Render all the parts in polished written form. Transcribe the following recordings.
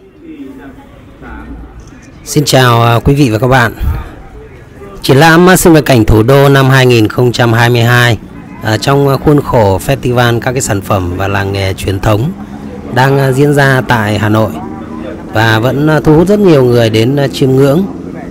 Xin chào quý vị và các bạn. Triển lãm sinh vật cảnh thủ đô năm 2022 trong khuôn khổ Festival các cái sản phẩm và làng nghề truyền thống đang diễn ra tại Hà Nội và vẫn thu hút rất nhiều người đến chiêm ngưỡng.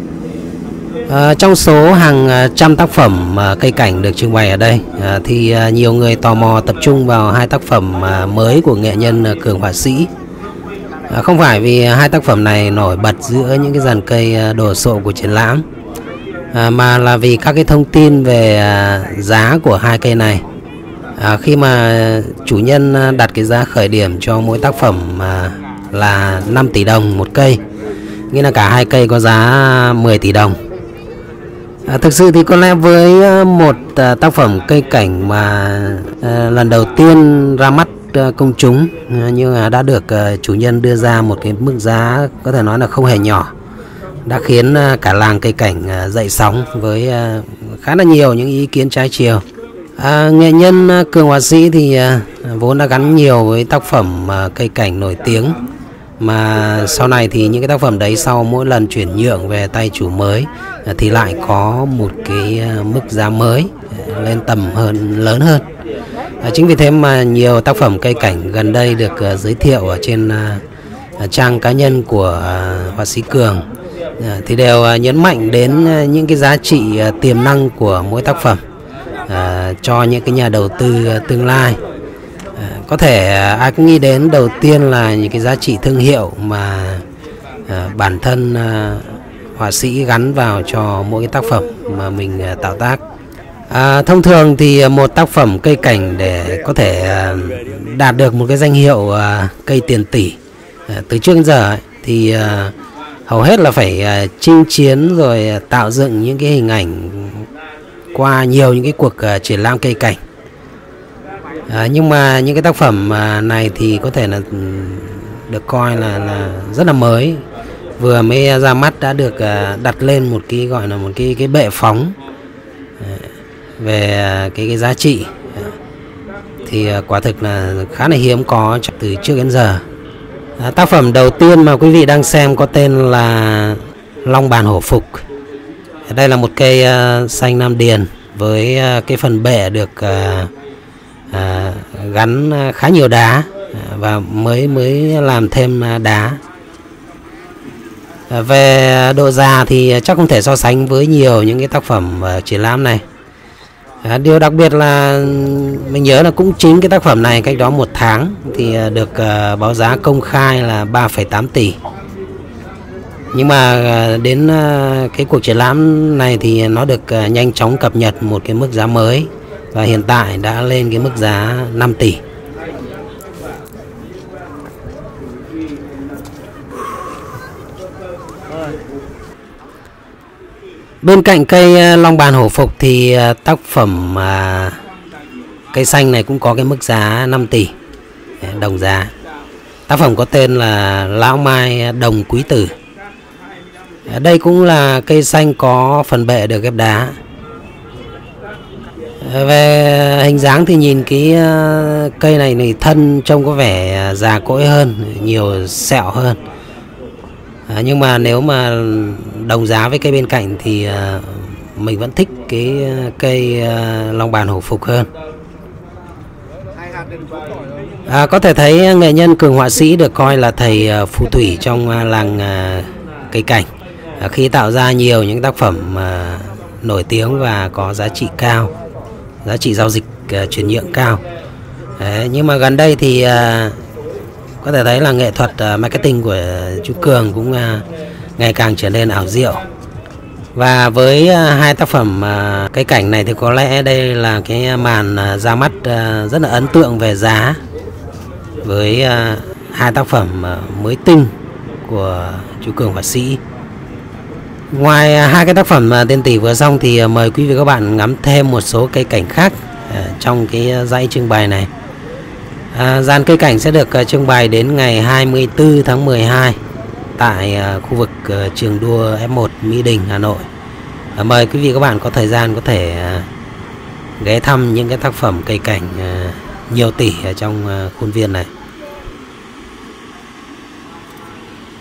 Trong số hàng trăm tác phẩm cây cảnh được trưng bày ở đây thì nhiều người tò mò tập trung vào hai tác phẩm mới của nghệ nhân Cường họa sĩ. Không phải vì hai tác phẩm này nổi bật giữa những cái dàn cây đồ sộ của triển lãm, mà là vì các cái thông tin về giá của hai cây này. Khi mà chủ nhân đặt cái giá khởi điểm cho mỗi tác phẩm là 5 tỷ đồng một cây, nghĩa là cả hai cây có giá 10 tỷ đồng. Thực sự thì có lẽ với một tác phẩm cây cảnh mà lần đầu tiên ra mắt công chúng, nhưng đã được chủ nhân đưa ra một cái mức giá có thể nói là không hề nhỏ, đã khiến cả làng cây cảnh dậy sóng với khá là nhiều những ý kiến trái chiều. Nghệ nhân Cường họa sĩ thì vốn đã gắn nhiều với tác phẩm cây cảnh nổi tiếng, mà sau này thì những cái tác phẩm đấy sau mỗi lần chuyển nhượng về tay chủ mới thì lại có một cái mức giá mới lên tầm lớn hơn. Chính vì thế mà nhiều tác phẩm cây cảnh gần đây được giới thiệu ở trên trang cá nhân của họa sĩ Cường thì đều nhấn mạnh đến những cái giá trị tiềm năng của mỗi tác phẩm cho những cái nhà đầu tư tương lai. Có thể ai cũng nghĩ đến đầu tiên là những cái giá trị thương hiệu mà bản thân họa sĩ gắn vào cho mỗi cái tác phẩm mà mình tạo tác. Thông thường thì một tác phẩm cây cảnh để có thể đạt được một cái danh hiệu cây tiền tỷ từ trước đến giờ thì hầu hết là phải chinh chiến rồi tạo dựng những cái hình ảnh qua nhiều những cái cuộc triển lãm cây cảnh. Nhưng mà những cái tác phẩm này thì có thể là được coi là rất là mới, vừa mới ra mắt đã được đặt lên một cái gọi là một cái bệ phóng về cái giá trị, thì quả thực là khá là hiếm có từ trước đến giờ. Tác phẩm đầu tiên mà quý vị đang xem có tên là Long Bàn Hổ Phục. Đây là một cây xanh Nam Điền với cái phần bệ được gắn khá nhiều đá và mới làm thêm đá. Về độ già thì chắc không thể so sánh với nhiều những cái tác phẩm triển lãm này. Điều đặc biệt là mình nhớ là cũng chính cái tác phẩm này cách đó 1 tháng thì được báo giá công khai là 3,8 tỷ. Nhưng mà đến cái cuộc triển lãm này thì nó được nhanh chóng cập nhật một cái mức giá mới và hiện tại đã lên cái mức giá 5 tỷ. Bên cạnh cây Long Bàn Hổ Phục thì tác phẩm cây xanh này cũng có cái mức giá 5 tỷ đồng giá. Tác phẩm có tên là Lão Mai Đồng Quý Tử. Đây cũng là cây xanh có phần bệ được ghép đá. Về hình dáng thì nhìn cái cây này thân trông có vẻ già cỗi hơn, nhiều sẹo hơn. Nhưng mà nếu mà đồng giá với cây bên cạnh thì mình vẫn thích cái cây Long Bàn Hổ Phục hơn. Có thể thấy nghệ nhân Cường họa sĩ được coi là thầy phù thủy trong làng cây cảnh khi tạo ra nhiều những tác phẩm nổi tiếng và có giá trị cao, giá trị giao dịch chuyển nhượng cao. Nhưng mà gần đây thì có thể thấy là nghệ thuật marketing của chú Cường cũng ngày càng trở nên ảo diệu. Và với hai tác phẩm cây cảnh này thì có lẽ đây là cái màn ra mắt rất là ấn tượng về giá, với hai tác phẩm mới tinh của chú Cường họa sĩ. Ngoài hai cái tác phẩm tiền tỷ vừa xong thì mời quý vị các bạn ngắm thêm một số cây cảnh khác trong cái dãy trưng bày này. Dàn cây cảnh sẽ được trưng bày đến ngày 24 tháng 12 tại khu vực trường đua F1 Mỹ Đình, Hà Nội. Mời quý vị các bạn có thời gian có thể ghé thăm những cái tác phẩm cây cảnh nhiều tỷ ở trong khuôn viên này.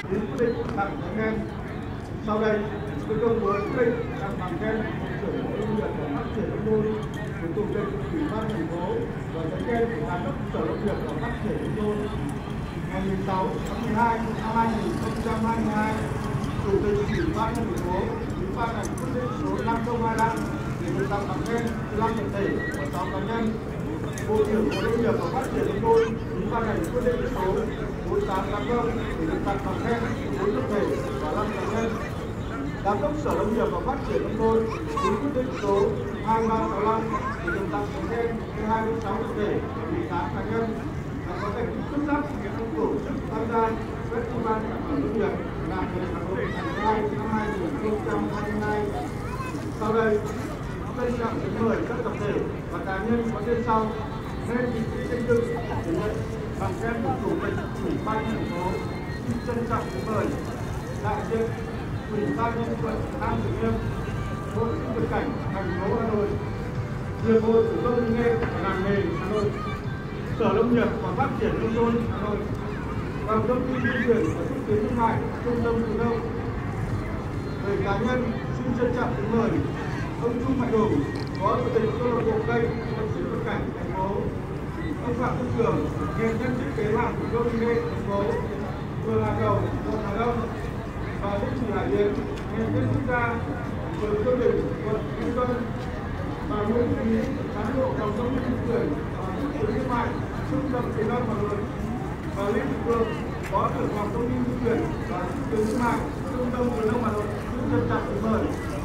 đến quyết định tặng giấy khen. Sau đây, tôi công bố quyết định tặng bằng khen Bộ trưởng Bộ Nông nghiệp và Phát triển Nông thôn, của Chủ tịch Ủy ban thành phố và giấy khen của Giám đốc Sở Nông nghiệp và Phát triển Nông thôn. Ngày 16 tháng 12 năm 2022, Chủ tịch Ủy ban thành phố ký ban hành quyết định số 5025 để được tặng bằng khen 15 tập thể và 6 cá nhân. Bộ trưởng Bộ Nông nghiệp và Phát triển Nông thôn ký ban hành quyết định số 4880 để được tặng bằng khen 4 tập thể và 5 cá nhân. Giám đốc Sở Nông nghiệp và Phát triển Nông thôn ký quyết định số 2365 để được tặng bằng khen 26 tập thể và 18 cá nhân đã có thành tích xuất sắc trong tổ chức tham gia Festival Sản phẩm nông nghiệp làng nghề Hà Nội năm 2022. Sau đây, trân trọng kính mời các tập thể và cá nhân có tên sau nên vị trí danh dự để nhận bằng khen của Chủ tịch Ủy ban thành phố. Xin trân trọng kính mời đại diện Ủy ban nhân dân quận Nam Từ Liêm, Hội xuất nhập cảnh thành phố Hà Nội, Hiệp hội Thủ công nghệ và làng nghề Hà Nội, Sở Nông nghiệp và Phát triển Nông thôn Hà Nội, Phòng Thông tin Tuyên truyền và Xúc tiến Thương mại Trung tâm Khuyến nông. Về cá nhân, xin trân trọng kính mời ông Trung Mạnh Hùng, Phó Chủ tịch câu lạc bộ cây và xuất nhập cảnh thành phố, ông Phạm Quốc Cường, nghệ nhân thiết kế bảng thủ công nghệ thành phố, phường Hà Cầu, quận Hà Đông, và Đức Thủy Hải Yến, nghệ nhân quốc gia, phường Khương Đình, quận Kim Sơn, và Nguyễn Quý, cán bộ Phòng Thông tin Tuyên truyền và Xúc tiến Thương mại Trung tâm Khuyến nông Hà Nội, và Lê Thị Phương, Phó trưởng Phòng Thông tin Tuyên truyền và Xúc tiến Thương mại Trung tâm Khuyến nông Hà Nội. Xin trân trọng kính mời.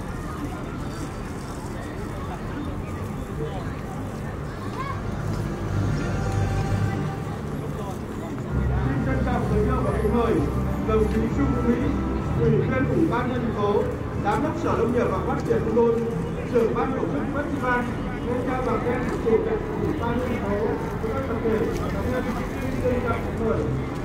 Trân trọng giới thiệu và kính mời đồng chí Trung Mỹ, Ủy viên Ủy ban nhân thành phố, Giám đốc Sở Nông nghiệp và Phát triển Nông thôn, trưởng ban tổ chức festival, nên trao bằng khen của Chủ tịch Ủy ban nhân thành phố với các tập thể và cá nhân. Xin trân trọng kính mời.